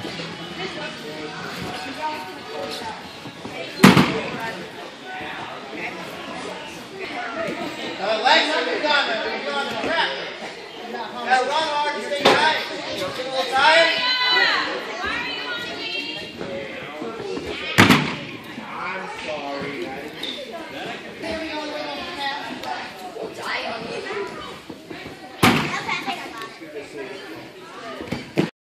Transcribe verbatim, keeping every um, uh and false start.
Uh, legs up and down. You're on the track. Now run hard and stay tight. Get a little tired.